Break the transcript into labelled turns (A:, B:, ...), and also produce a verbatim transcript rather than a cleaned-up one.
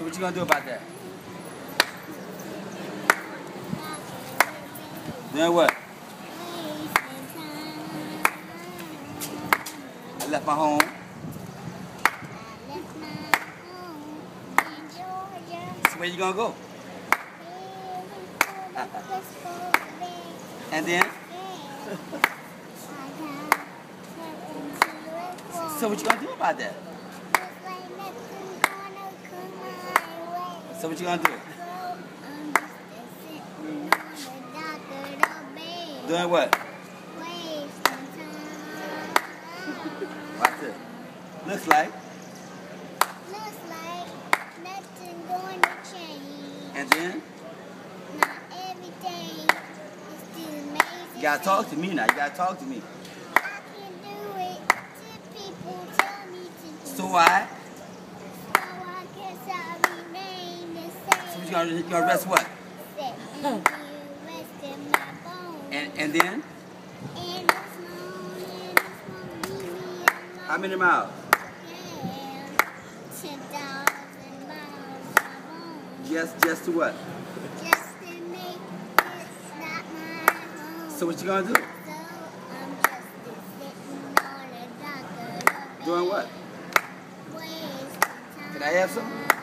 A: So what you gonna do about that? Then what? I left my home. So where you gonna go? And then? So what you gonna do about that? So what you gonna do? Doing what? Watch this. Looks like.
B: Looks like nothing going to change.
A: And then?
B: Not everything is still amazing.
A: You gotta talk to me now. You gotta talk to me.
B: I can do it till people tell me to do
A: So why?
B: So I guess I'll remain the same.
A: So you gonna, you gonna rest what?
B: Set and feel rest in my bones.
A: And and then?
B: And it's long and it's gonna leave me alone.
A: How many miles?
B: Yeah, ten thousand miles of bones.
A: Just just to what?
B: Just to make it not my home.
A: So what you gonna do?
B: So I'm just sitting on a dock of the
A: Doing what?
B: Wasting time.
A: Can I have some?